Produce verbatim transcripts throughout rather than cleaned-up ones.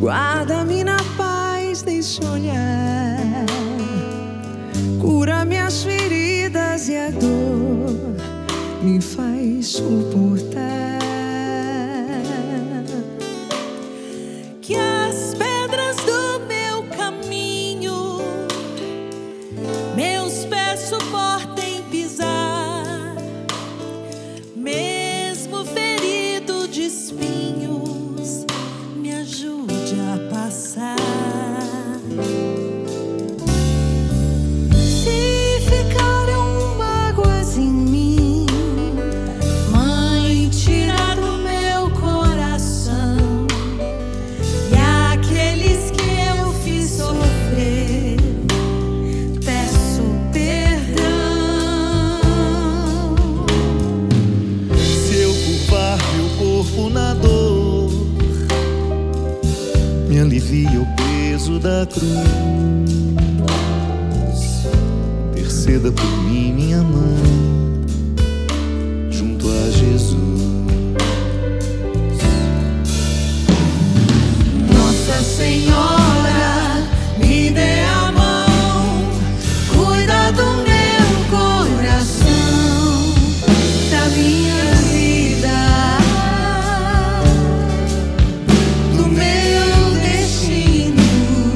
Guarda-me na paz desse olhar, cura minhas feridas e a dor me faz suportar. Que as pedras do meu caminho meus pés suportem pisar, mesmo ferido de espinhos, me ajude a passar. Se ficaram mágoas em mim, Mãe, tira do meu coração, e aqueles que eu fiz sofrer, peço perdão. Se eu curvar meu corpo na dor, me alivia o peso da cruz. Interceda por mim, minha mãe, junto a Jesus. Nossa Senhora, me dê a mão, cuida do meu coração, da minha vida, do meu destino.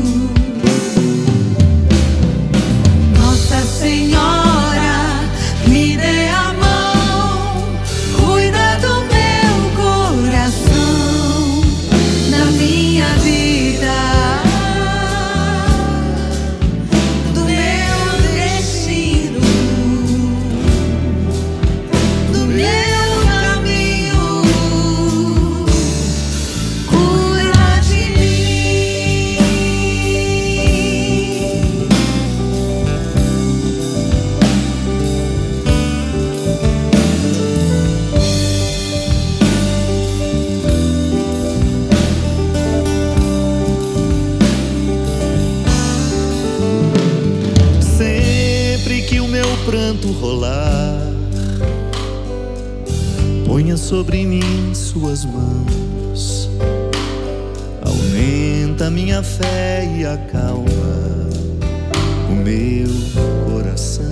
Nossa Senhora, me dê a mão, cuida do meu coração, da minha vida, do meu destino, do meu caminho, cuida de mim. Sempre que o meu pranto rolar, ponha sobre mim suas mãos. Aumenta minha fé e acalma o meu coração.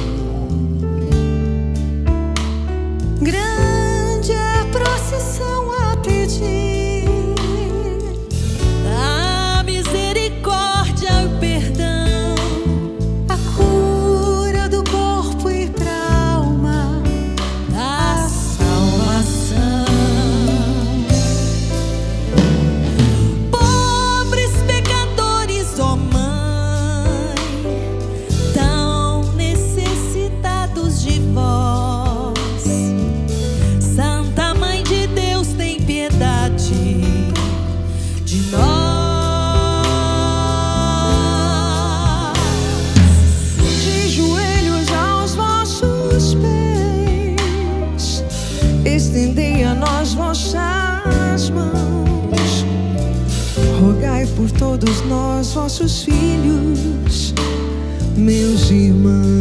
grande é a procissão a pedir A misericórdia e o perdão, a cura do corpo e pra alma, a salvação. Pobres pecadores, ó Mãe, tão necessitados de vós. Santa Mãe de Deus, tem piedade de nós. de joelhos aos vossos pés, estendei a nós vossas mãos. Rogai por todos nós, vossos filhos, meus irmãos.